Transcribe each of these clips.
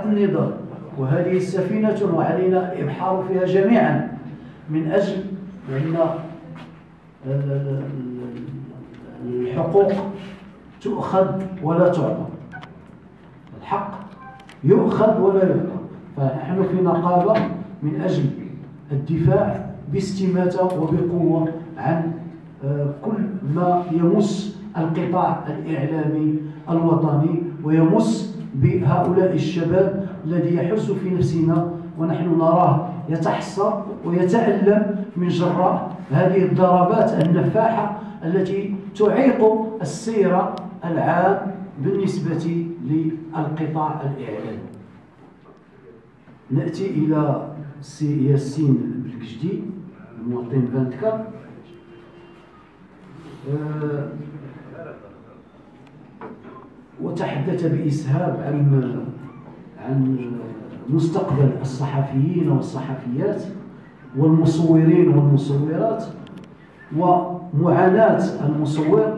النضال، وهذه سفينة وعلينا إبحار فيها جميعا من أجل أن الحقوق تؤخذ ولا تعطى. الحق يؤخذ ولا يعطى، فنحن في نقابة من أجل الدفاع باستماتة وبقوة عن كل ما يمس القطاع الإعلامي الوطني ويمس بهؤلاء الشباب الذي يحس في نفسنا ونحن نراه يتحسر ويتألم من جراء هذه الضربات النفاحة التي تعيق السير العام بالنسبة للقطاع الإعلامي. نأتي إلى السي ياسين بالكجدي المواطن 24. وتحدث بإسهاب عن مستقبل الصحفيين والصحفيات والمصورين والمصورات ومعاناة المصور.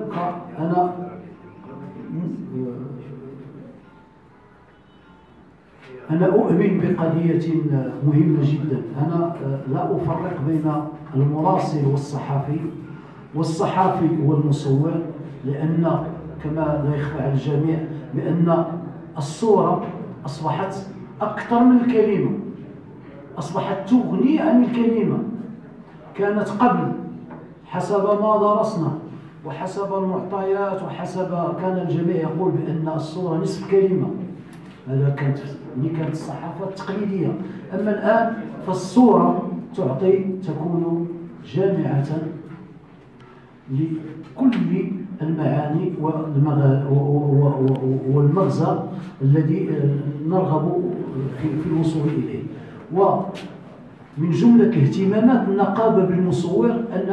أنا أؤمن بقضية مهمة جدا. أنا لا أفرق بين المراسل والصحافي والمصور، لأن كما لا يخفى على الجميع بأن الصورة أصبحت أكثر من الكلمة، أصبحت تغني عن الكلمة. كانت قبل حسب ما درسنا وحسب المعطيات كان الجميع يقول بأن الصورة نصف كلمة. هذا كانت الصحافة التقليدية. أما الآن فالصورة تكون جامعة لكل المعاني والمغزى الذي نرغب في الوصول إليه. ومن جملة اهتمامات النقابة بالمصور أن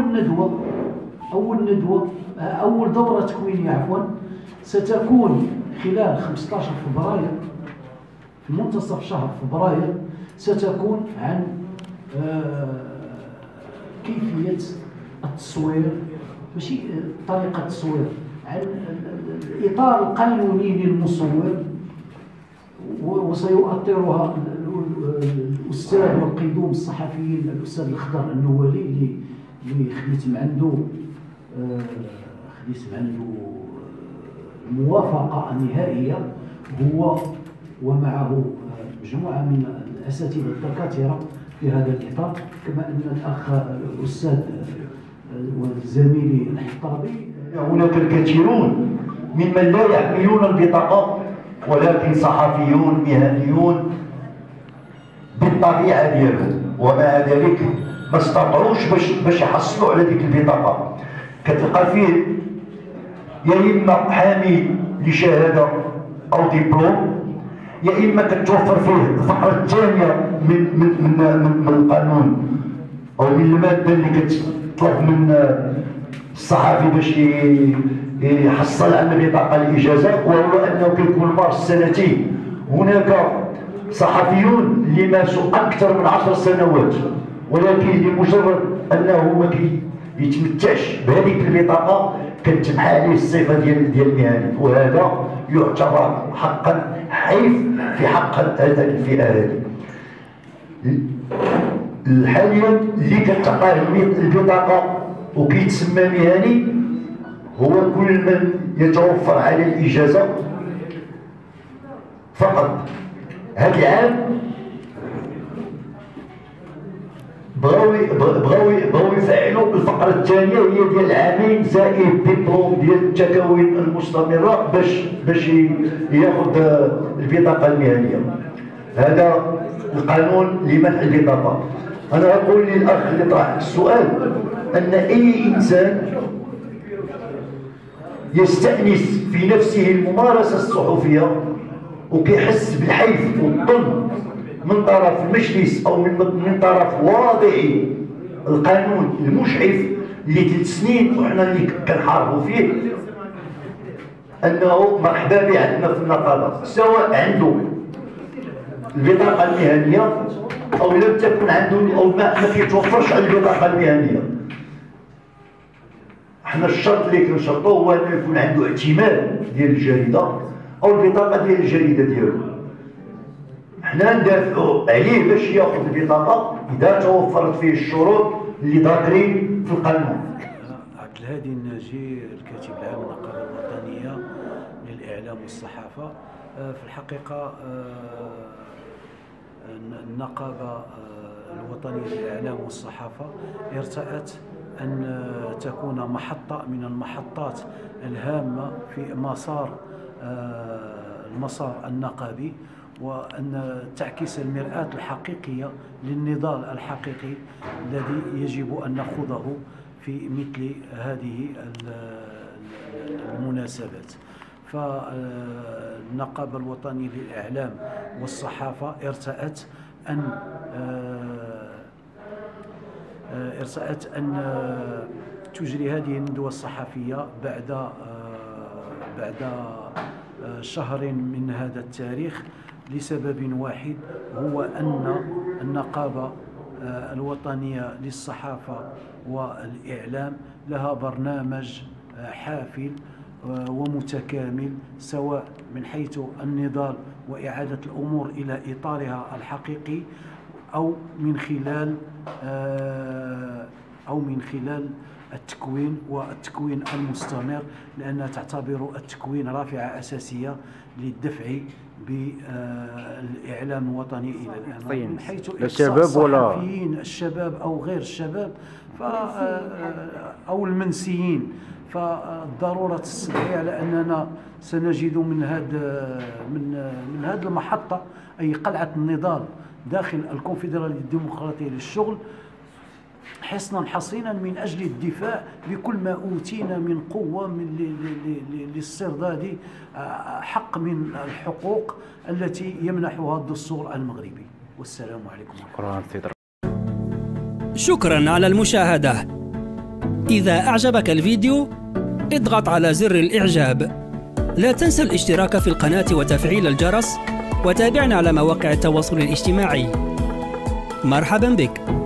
أول دورة تكوينية ستكون خلال 15 فبراير، في منتصف شهر فبراير، ستكون عن كيفية التصوير، ماشي طريقة التصوير، عن الإطار القانوني للمصور، وسيؤطرها الأستاذ والقيدوم الصحفيين الأستاذ الخضر النوالي اللي خديت عنده الموافقة النهائية، هو ومعه مجموعة من الأساتذة الدكاترة في هذا الإطار، كما أن الأخ الأستاذ وزميلي الحطابي. هناك الكثيرون ممن لا يحملون البطاقة ولكن صحفيون مهنيون بالطبيعة ديالهم، ومع ذلك ما استطاعوش باش يحصلوا على ديك البطاقة. كتلقى فيه يا إما حامل لشهادة أو دبلوم، يا إما كتوفر فيه الفقرة الثانية من القانون أو من المادة اللي كتطلب من الصحفي باش يحصل على البطاقة الإجازة، وهو أنه كيكون مارس سنتين. هناك صحفيون اللي مارسوا أكثر من 10 سنوات، ولكن لمجرد أنه ما يتمتعش بهذيك البطاقة كتمحى عليه الصفة ديال المهني، وهذا يعتبر حقا حيف في حق هذه الفئة هذه. حاليا اللي كتعطاه البطاقة وكيتسمى مهني هو كل من يتوفر على الإجازة فقط. هذا العام بغاو يفعلوا الفقرة الثانية، هي ديال العامين زائد دبلوم ديال التكوين المستمرة باش ياخذ البطاقة المهنية. هذا القانون لمنع البطاقة. أنا أقول للأخ اللي طرح السؤال أن أي إنسان يستأنس في نفسه الممارسة الصحفية وكيحس بالحيف والظلم من طرف المجلس أو من طرف واضعي القانون المشعف اللي 3 سنين وحنا اللي كنحاربوا فيه، أنه مرحبا به عندنا في النقابة، سواء عنده البطاقة المهنية أو لم تكن عنده أو ما كيتوفرش على البطاقة المهنية. حنا الشرط اللي كنشرطوه هو أنه يكون عنده اعتماد ديال الجريدة أو البطاقة ديال الجريدة ديالو. حنا ندافعوا عليه باش ياخذ البطاقه اذا توفرت فيه الشروط اللي ذاكرين في القانون. عبد الهادي الناجي، الكاتب العام للنقابه الوطنيه للاعلام والصحافه. في الحقيقه النقابه الوطنيه للاعلام والصحافه ارتأت ان تكون محطه من المحطات الهامه في المسار النقابي، وأن تعكس المرآة الحقيقية للنضال الحقيقي الذي يجب أن نخوضه في مثل هذه المناسبات. فالنقابة الوطنية للإعلام والصحافة ارتأت أن تجري هذه الندوة الصحفية بعد شهر من هذا التاريخ لسبب واحد، هو أن النقابة الوطنية للصحافة والإعلام لها برنامج حافل ومتكامل، سواء من حيث النضال وإعادة الأمور إلى إطارها الحقيقي أو من خلال التكوين المستمر، لأنها تعتبر التكوين رافعة أساسية للدفع بالإعلام الوطني إلى الأمام، من حيث الشباب ولا الشباب أو غير الشباب أو المنسيين. فالضرورة تستدعي على أننا سنجد من هذه المحطة، أي قلعة النضال داخل الكونفدرالية الديمقراطية للشغل، حصنا حصينا من أجل الدفاع بكل ما أوتينا من قوة لاسترداد حق من الحقوق التي يمنحها الدستور المغربي. والسلام عليكم ورحمة الله. شكرا على المشاهدة. إذا أعجبك الفيديو اضغط على زر الإعجاب. لا تنسى الاشتراك في القناة وتفعيل الجرس، وتابعنا على مواقع التواصل الاجتماعي. مرحبا بك.